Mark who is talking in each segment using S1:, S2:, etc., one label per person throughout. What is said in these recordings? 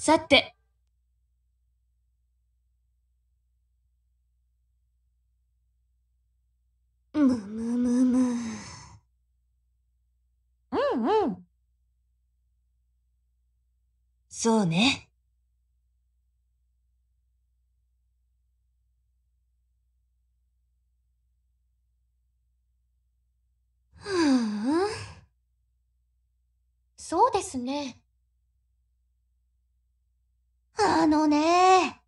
S1: さて。むむむむ。うんうん。そうね。ふぅん。そうですね。あのね。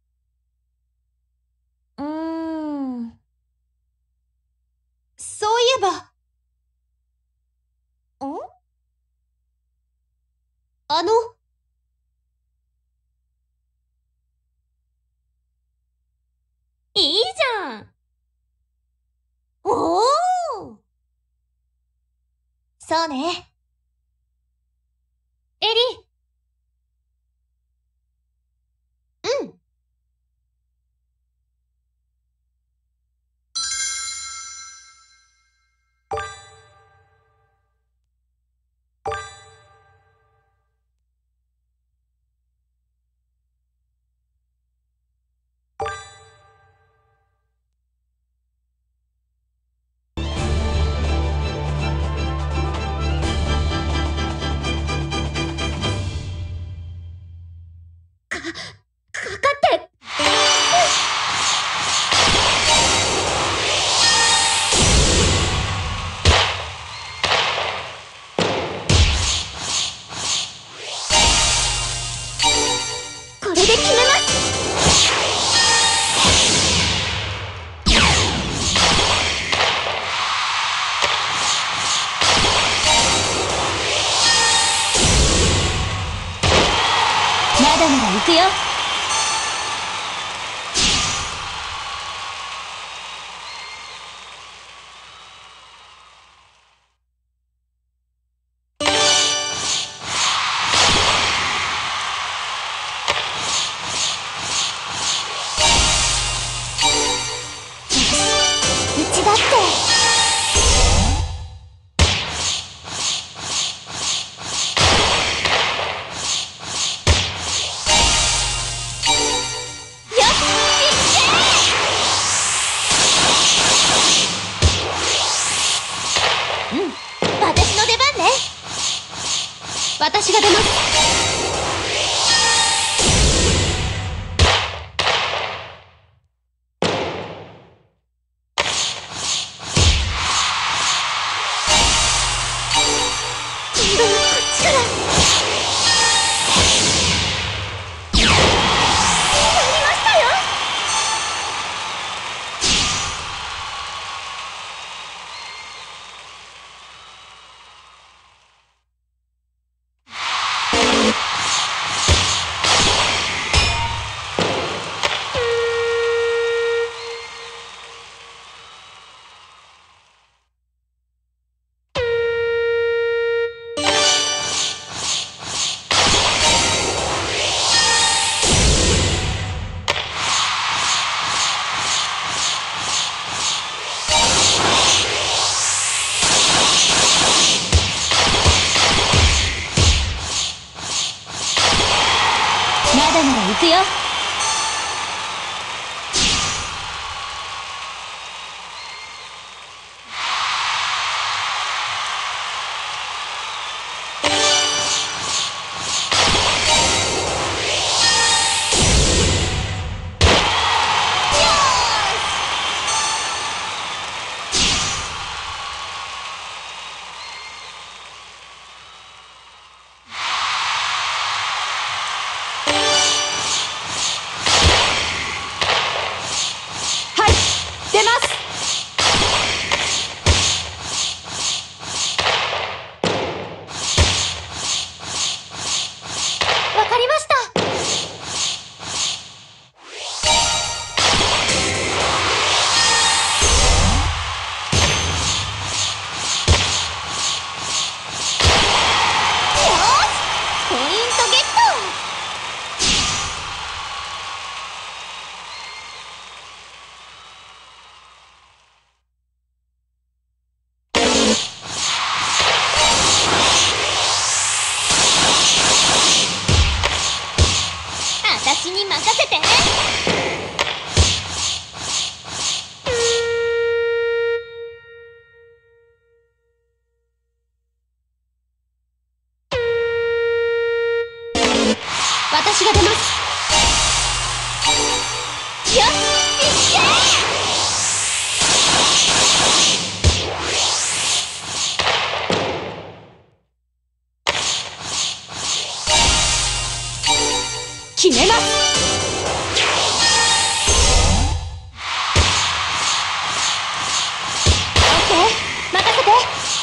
S1: そういえば。あの。いいじゃん。おお。そうね。エリ。うん。かかって。これで決めます。まだまだ行くよ。うちだって。私の出番ね。私が出ます。今度はこっちから。やりましたよ。まだまだ行くよ。 出ます。よし、いけ決めます。オッケー、任せて。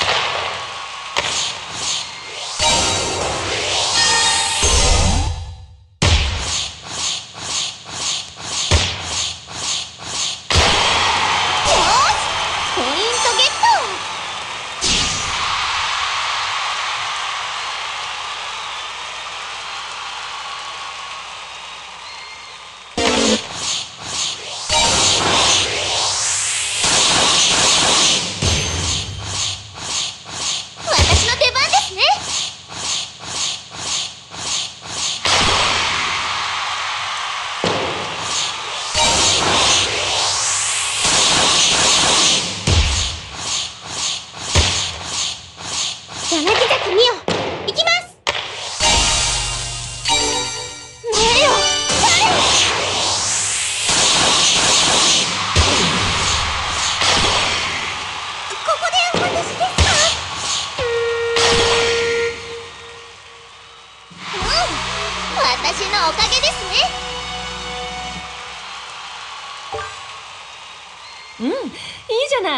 S1: 柳崎美桜、行きます。前よ、ここで私ですか？私のおかげですね。
S2: いいじゃない。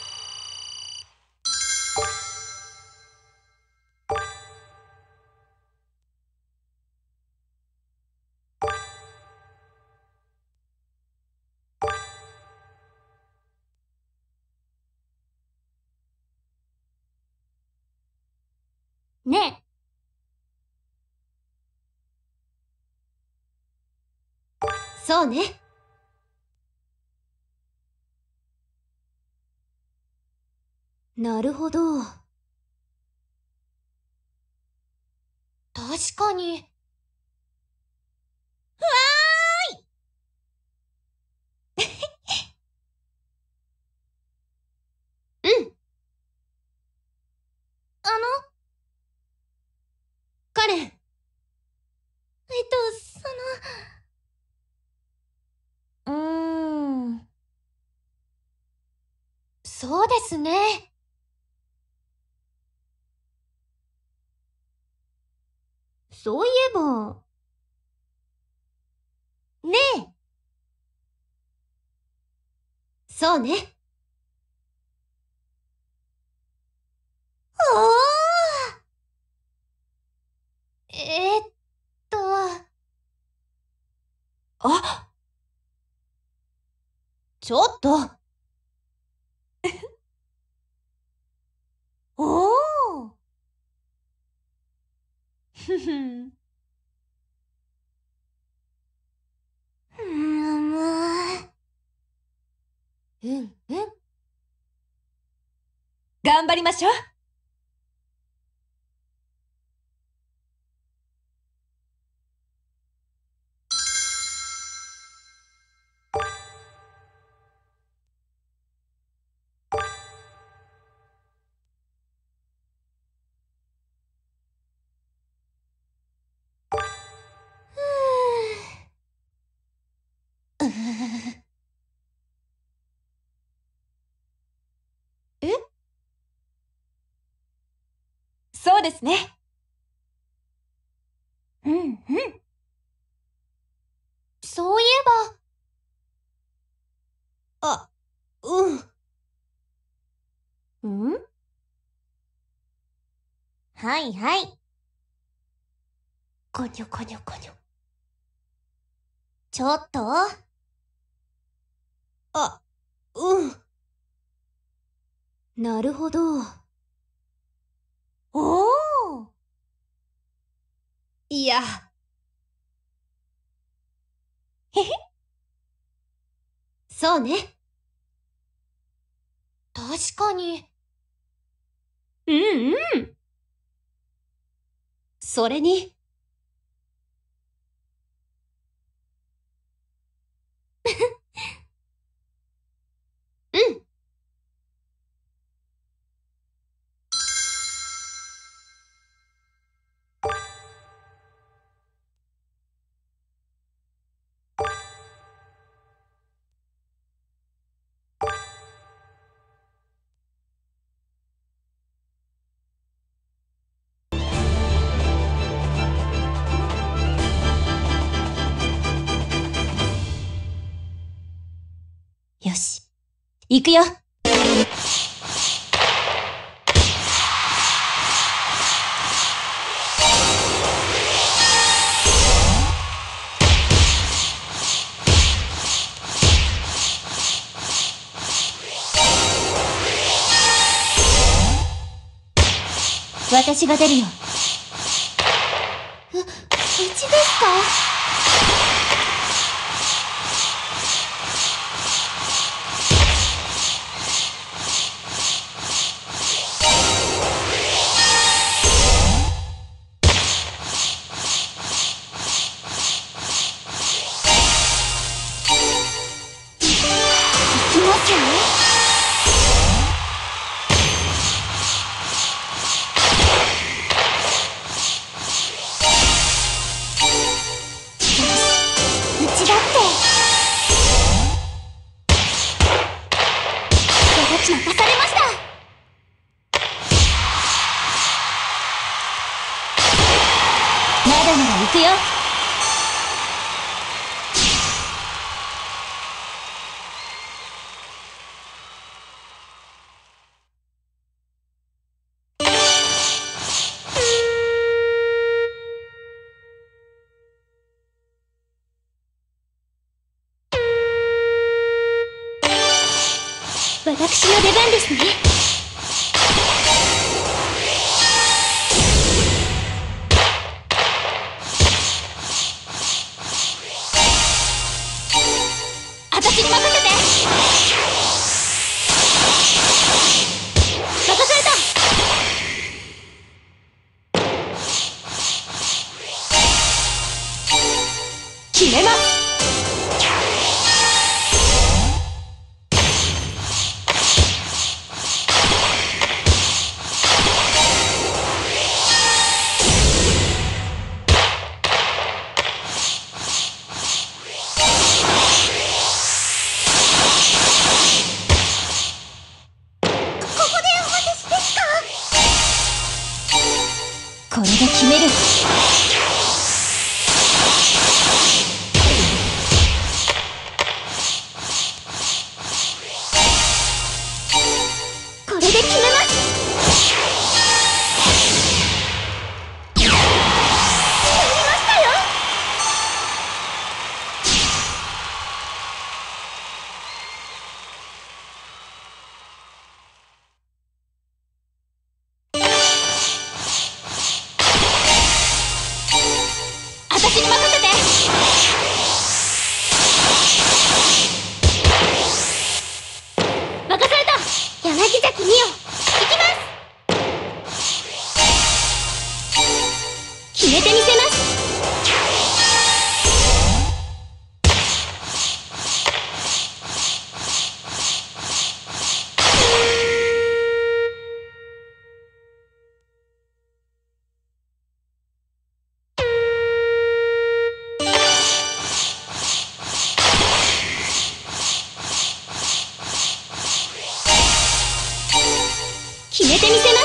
S1: ねえ。そうね。なるほど。確かに。うん。カレン。そうですね。そういえば。ねえ。そうね。おー。えーっと。あ、ちょっと。おー。ふふん。うんうん。
S2: 頑張りましょう。
S1: え？
S2: そうですね。
S1: うんうん。そういえば。あ、うん。ん？はいはい。こにょこにょこにょ。ちょっと。あ、うん。なるほど。おー。いや。へへ。そうね。確かに。うんうん。それに。うん。
S2: 行くよ。私が出るよ。
S1: うちですか？行きますよ。任されました。
S2: まだまだ行くよ。私の出番ですね。私に任せて。任された。決めます。これで決める。
S1: これで決めます。やりましたよ。
S2: 私に任せて。任された。
S1: 柳崎美桜、行きます。
S2: 決めてみせます。決めてみせます。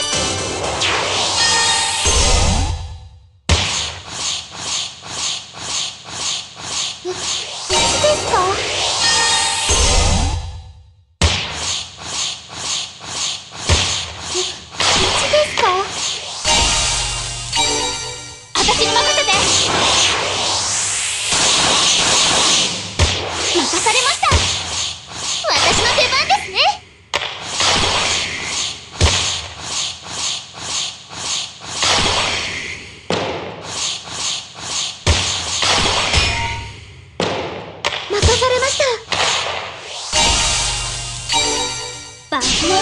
S1: うちですか？うちですか？
S2: 私に任せて。任されました。
S1: 私の出番ですね。任されました。バスを持って。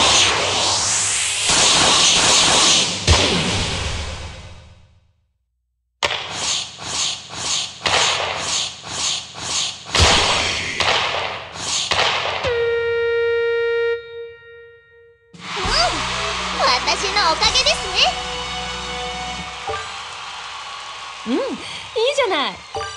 S1: 私のおかげですね。
S2: うん、いいじゃない。